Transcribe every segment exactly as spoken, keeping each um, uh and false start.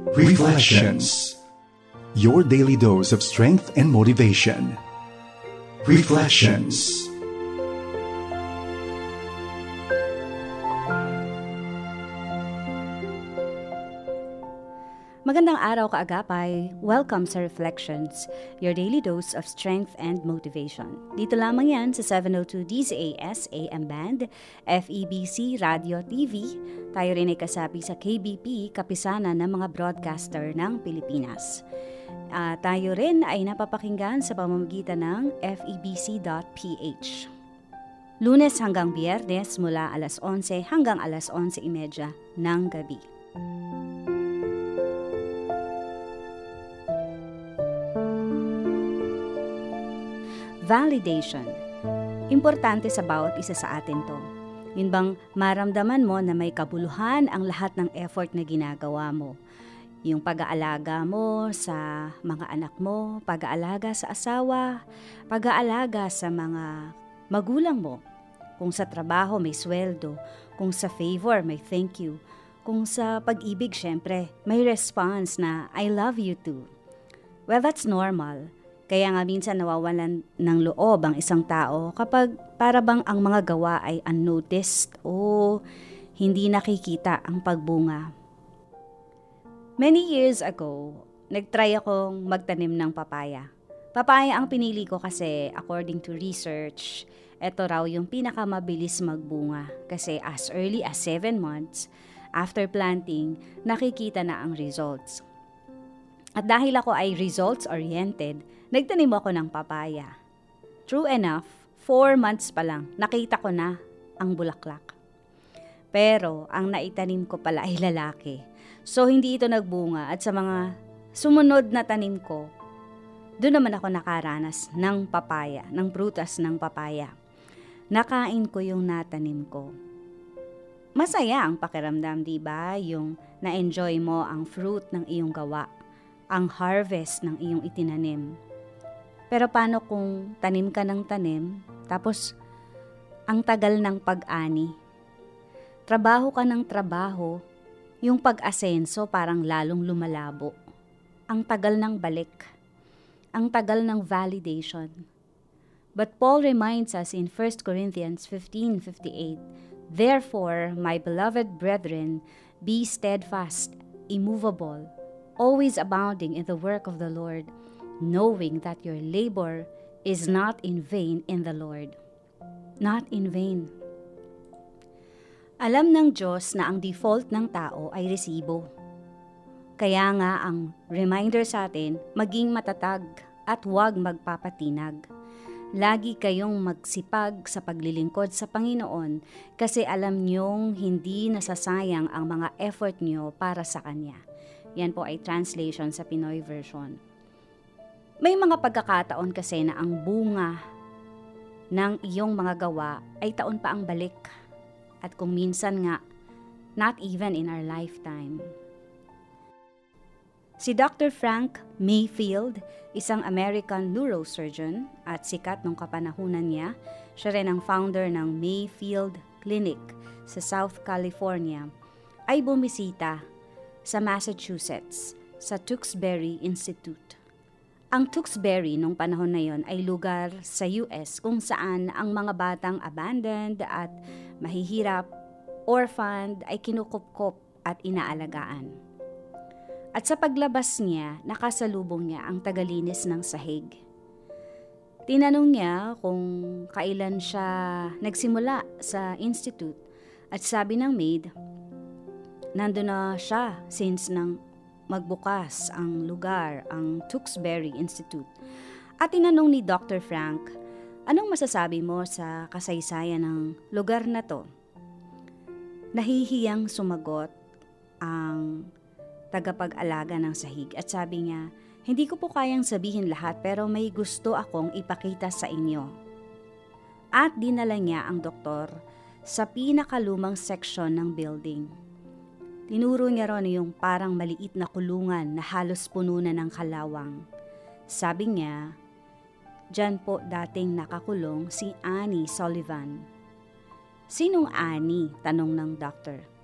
Reflections. Your daily dose of strength and motivation. Reflections. Magandang araw kaagapay. Welcome sa Reflections, your daily dose of strength and motivation. Dito lamang yan sa seven oh two D Z A S A M Band, F E B C Radio T V. Tayo rin ay kasapi sa K B P, kapisanan ng mga broadcaster ng Pilipinas. Uh, tayo rin ay napapakinggan sa pamamagitan ng F E B C dot P H. Lunes hanggang Biyernes mula alas onse hanggang alas onse trenta ng gabi. Validation. Importante sa bawat isa sa atin to. Yun bang maramdaman mo na may kabuluhan ang lahat ng effort na ginagawa mo. Yung pag-aalaga mo sa mga anak mo, pag-aalaga sa asawa, pag-aalaga sa mga magulang mo. Kung sa trabaho may sweldo, kung sa favor may thank you, kung sa pag-ibig syempre may response na I love you too. Well, that's normal. Kaya nga minsan nawawalan ng loob ang isang tao kapag para bang ang mga gawa ay unnoticed o hindi nakikita ang pagbunga. Many years ago, nagtry akong magtanim ng papaya. Papaya ang pinili ko kasi according to research, ito raw yung pinakamabilis magbunga kasi as early as seven months after planting, nakikita na ang results. At dahil ako ay results-oriented, nagtanim ako ng papaya. True enough, four months pa lang, nakita ko na ang bulaklak. Pero ang naitanim ko pala ay lalaki. So hindi ito nagbunga at sa mga sumunod na tanim ko, doon naman ako nakaranas ng papaya, ng prutas ng papaya. Nakain ko yung natanim ko. Masaya ang pakiramdam, di ba? Yung na-enjoy mo ang fruit ng iyong gawa, ang harvest ng iyong itinanim. Pero paano kung tanim ka ng tanim, tapos ang tagal ng pag-ani? Trabaho ka ng trabaho, yung pag-asenso parang lalong lumalabo. Ang tagal ng balik, ang tagal ng validation. But Paul reminds us in First Corinthians fifteen fifty-eight, therefore, my beloved brethren, be steadfast, immovable, always abounding in the work of the Lord, knowing that your labor is not in vain in the Lord. Not in vain. Alam ng Diyos na ang default ng tao ay resibo. Kaya nga ang reminder sa atin, maging matatag at huwag magpapatinag. Lagi kayong magsipag sa paglilingkod sa Panginoon kasi alam niyong hindi nasasayang ang mga effort niyo para sa Kanya. Yan po ay translation sa Pinoy version. May mga pagkakataon kasi na ang bunga ng iyong mga gawa ay taon pa ang balik. At kung minsan nga, not even in our lifetime. Si Doctor Frank Mayfield, isang American neurosurgeon at sikat nung kapanahunan niya, siya rin ang founder ng Mayfield Clinic sa South California, ay bumisita sa Massachusetts, sa Tewksbury Institute. Ang Tewksbury nung panahon na yon ay lugar sa U S kung saan ang mga batang abandoned at mahihirap, orphaned ay kinukupkop at inaalagaan. At sa paglabas niya, nakasalubong niya ang tagalinis ng sahig. Tinanong niya kung kailan siya nagsimula sa institute at sabi ng maid, nandun na siya since nang magbukas ang lugar, ang Tewksbury Institute. At tinanong ni Doctor Frank, anong masasabi mo sa kasaysayan ng lugar na to? Nahihiyang sumagot ang tagapag-alaga ng sahig at sabi niya, hindi ko po kayang sabihin lahat pero may gusto akong ipakita sa inyo. At dinala niya ang doktor sa pinakalumang section ng building. Tinuro niya ron yung parang maliit na kulungan na halos puno na ng kalawang. Sabi niya, Diyan po dating nakakulong si Annie Sullivan. Sinong Annie? Tanong ng doktor.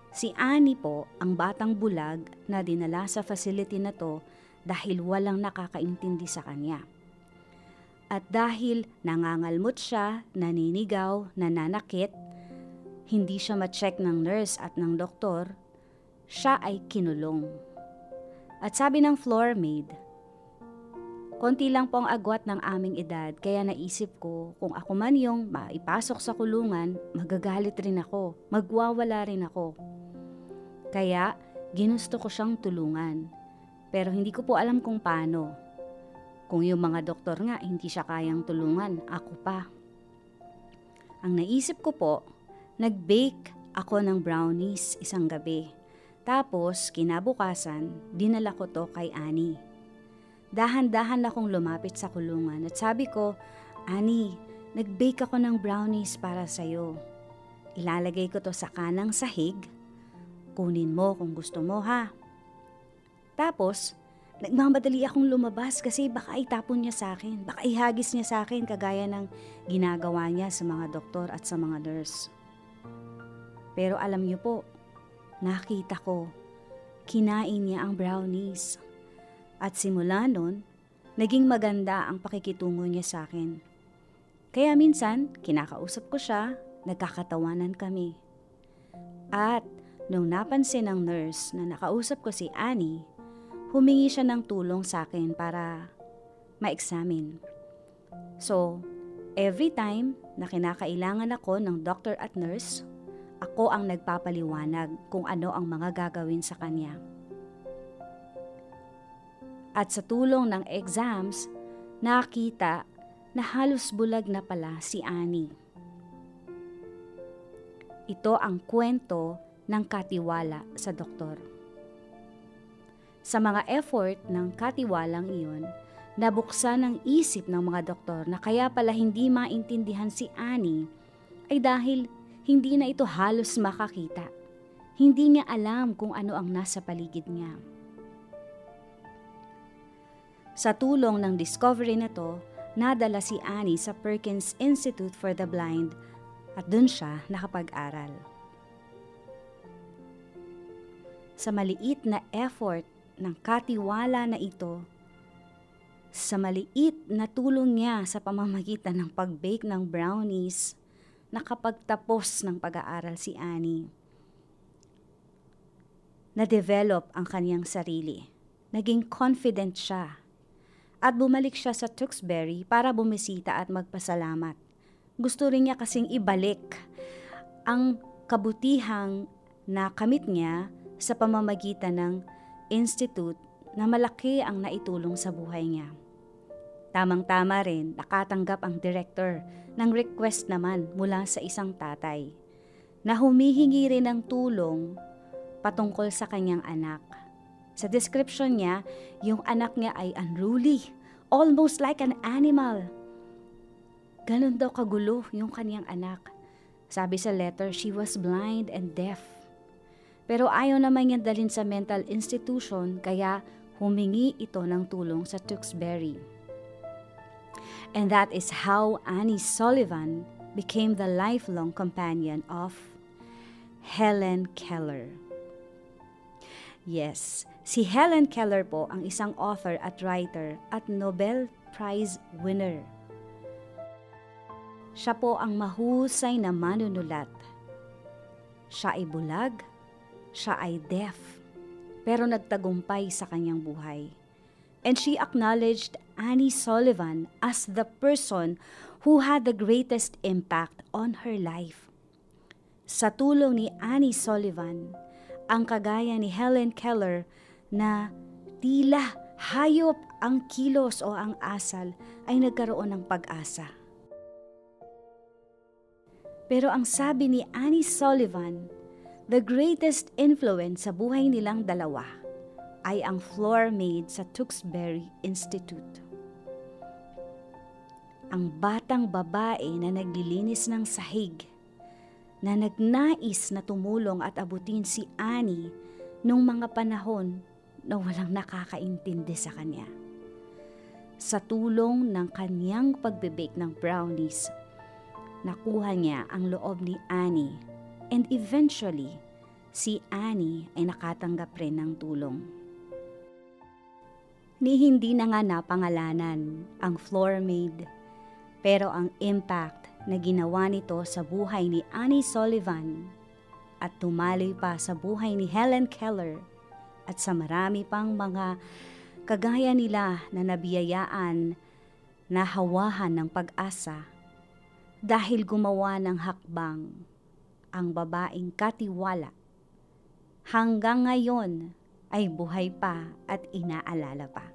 Si Annie po ang batang bulag na dinala sa facility na to dahil walang nakakaintindi sa kanya. At dahil nangangalmot siya, naninigaw, nananakit, hindi siya ma-check ng nurse at ng doktor, siya ay kinulong. At sabi ng floor maid, konti lang po ang agwat ng aming edad, kaya naisip ko kung ako man yung maipasok sa kulungan, magagalit rin ako, magwawala rin ako. Kaya ginusto ko siyang tulungan, pero hindi ko po alam kung paano. Kung yung mga doktor nga hindi siya kayang tulungan, ako pa. Ang naisip ko po, nag-bake ako ng brownies isang gabi. Tapos, kinabukasan, dinala ko to kay Annie. Dahan-dahan akong lumapit sa kulungan at sabi ko, Annie, nag-bake ako ng brownies para sa'yo. Ilalagay ko to sa kanang sahig. Kunin mo kung gusto mo ha. Tapos, nagmamadali akong lumabas kasi baka itapon niya sa akin, baka ihagis niya sa akin kagaya ng ginagawa niya sa mga doktor at sa mga nurse. Pero alam niyo po, nakita ko, kinain niya ang brownies. At simula nun, naging maganda ang pakikitungo niya sa akin. Kaya minsan, kinakausap ko siya, nagkakatawanan kami. At nung napansin ng nurse na nakausap ko si Annie, humingi siya ng tulong sa akin para ma-examine. So, every time na kinakailangan ako ng doctor at nurse, ako ang nagpapaliwanag kung ano ang mga gagawin sa kanya. At sa tulong ng exams, nakita na halos bulag na pala si Annie. Ito ang kwento ng katiwala sa doktor. Sa mga effort ng katiwalang iyon, nabuksan ang isip ng mga doktor na kaya pala hindi maintindihan si Annie ay dahil hindi na ito halos makakita. Hindi niya alam kung ano ang nasa paligid niya. Sa tulong ng discovery na to, nadala si Annie sa Perkins Institute for the Blind at dun siya nakapag-aral. Sa maliit na effort ng katiwala na ito, sa maliit na tulong niya sa pamamagitan ng pag-bake ng brownies, nakapagtapos ng pag-aaral si Annie. Na-develop ang kaniyang sarili. Naging confident siya. At bumalik siya sa Tewksbury para bumisita at magpasalamat. Gusto rin niya kasing ibalik ang kabutihang nakamit niya sa pamamagitan ng institute na malaki ang naitulong sa buhay niya. Tamang-tama rin, nakatanggap ang director ng request naman mula sa isang tatay na humihingi rin ng tulong patungkol sa kanyang anak. Sa description niya, yung anak niya ay unruly, almost like an animal. Ganon daw kagulo yung kanyang anak. Sabi sa letter, she was blind and deaf. Pero ayaw naman niya dalhin sa mental institution, kaya humingi ito ng tulong sa Tewksbury. And that is how Annie Sullivan became the lifelong companion of Helen Keller. Yes, si Helen Keller po ang isang author at writer at Nobel Prize winner. Siya po ang mahusay na manunulat. Siya ay bulag, siya ay deaf, pero nagtagumpay sa kanyang buhay. And she acknowledged Annie Sullivan as the person who had the greatest impact on her life. Sa tulong ni Annie Sullivan, ang kagaya ni Helen Keller na tila hayop ang kilos o ang asal ay nagkaroon ng pag-asa. Pero ang sabi ni Annie Sullivan, the greatest influence sa buhay nilang dalawa ay ang floor maid sa Tewksbury Institute. Ang batang babae na naglilinis ng sahig, na nagnais na tumulong at abutin si Annie nung mga panahon na walang nakakaintindi sa kanya. Sa tulong ng kanyang pagbe-bake ng brownies, nakuha niya ang loob ni Annie and eventually, si Annie ay nakatanggap rin ng tulong. Ni hindi na nga napangalanan ang floor maid, pero ang impact na ginawa nito sa buhay ni Annie Sullivan at tumaloy pa sa buhay ni Helen Keller at sa marami pang mga kagaya nila na nabiyayaan na hawahan ng pag-asa dahil gumawa ng hakbang ang babaeng katiwala. Hanggang ngayon ay buhay pa at inaalala pa.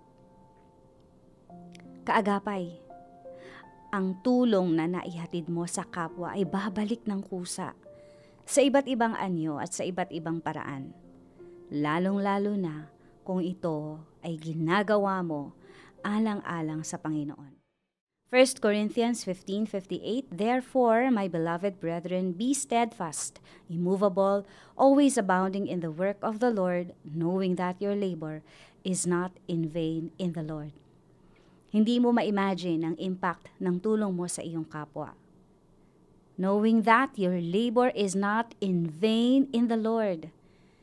Kaagapay, ang tulong na naihatid mo sa kapwa ay babalik ng kusa sa iba't ibang anyo at sa iba't ibang paraan. Lalong-lalo na kung ito ay ginagawa mo alang-alang sa Panginoon. First Corinthians fifteen fifty-eight, Therefore, my beloved brethren, be steadfast, immovable, always abounding in the work of the Lord, knowing that your labor is not in vain in the Lord. Hindi mo ma-imagine ang impact ng tulong mo sa iyong kapwa. Knowing that your labor is not in vain in the Lord.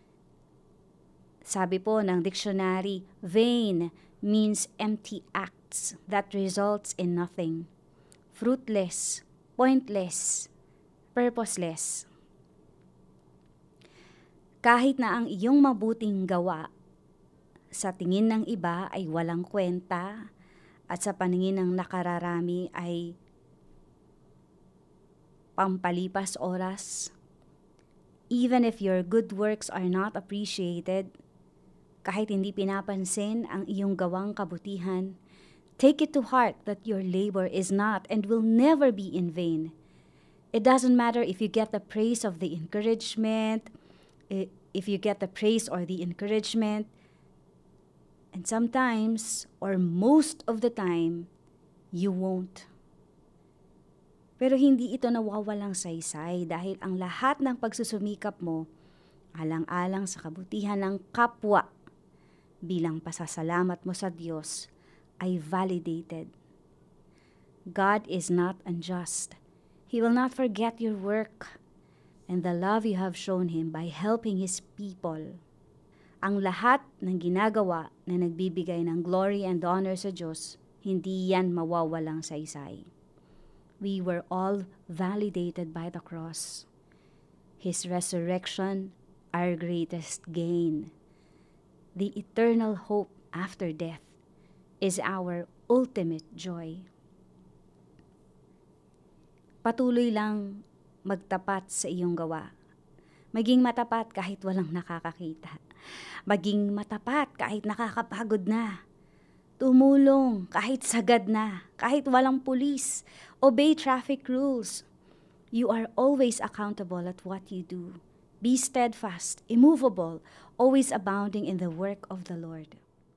Sabi po ng dictionary, vain means empty acts that results in nothing. Fruitless, pointless, purposeless. Kahit na ang iyong mabuting gawa sa tingin ng iba ay walang kwenta at sa paningin ng nakararami ay pampalipas oras, even if your good works are not appreciated, kahit hindi pinapansin ang iyong gawang kabutihan, take it to heart that your labor is not and will never be in vain. It doesn't matter if you get the praise of the encouragement, if you get the praise or the encouragement, and sometimes, or most of the time, you won't. Pero hindi ito nawawalang saysay dahil ang lahat ng pagsusumikap mo, alang-alang sa kabutihan ng kapwa, bilang pasasalamat mo sa Diyos, ay validated. God is not unjust. He will not forget your work and the love you have shown Him by helping His people. Ang lahat ng ginagawa na nagbibigay ng glory and honor sa Diyos, hindi yan mawawalang saysay. We were all validated by the cross. His resurrection, our greatest gain. The eternal hope after death is our ultimate joy. Patuloy lang magtapat sa iyong gawa. Maging matapat kahit walang nakakakita. Maging matapat kahit nakakapagod na. Tumulong kahit sagad na, kahit walang pulis. Obey traffic rules. You are always accountable at what you do. Be steadfast, immovable, always abounding in the work of the Lord.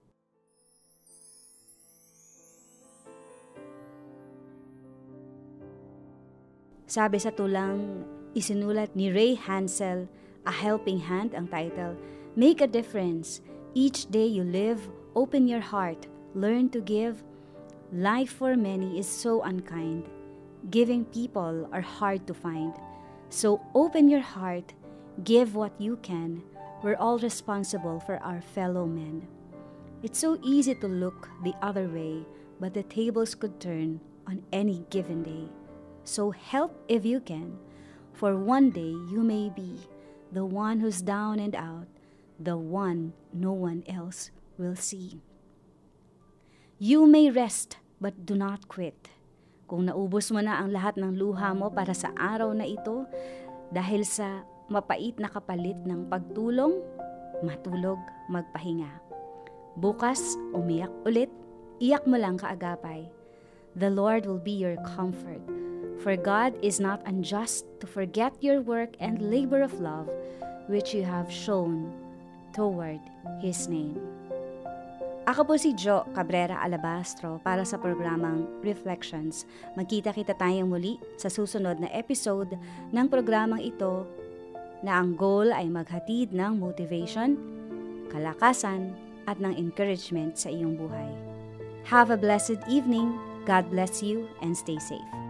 Sabi sa tulang isinulat ni Ray Hansel, A Helping Hand ang title, Make a difference. Each day you live, open your heart, learn to give. Life for many is so unkind. Giving people are hard to find. So open your heart, give what you can. We're all responsible for our fellow men. It's so easy to look the other way, but the tables could turn on any given day. So help if you can, for one day you may be the one who's down and out, the one no one else will see. You may rest, but do not quit. Kung naubos mo na ang lahat ng luha mo para sa araw na ito, dahil sa mapait na kapalit ng pagtulong, matulog, magpahinga. Bukas, umiyak ulit, iyak mo lang kaagapay. The Lord will be your comfort. For God is not unjust to forget your work and labor of love which you have shown toward His name. Ako po si Jo Cabrera Alabastro para sa programang Reflections. Magkita-kita tayong muli sa susunod na episode ng programang ito na ang goal ay maghatid ng motivation, kalakasan at ng encouragement sa iyong buhay. Have a blessed evening. God bless you and stay safe.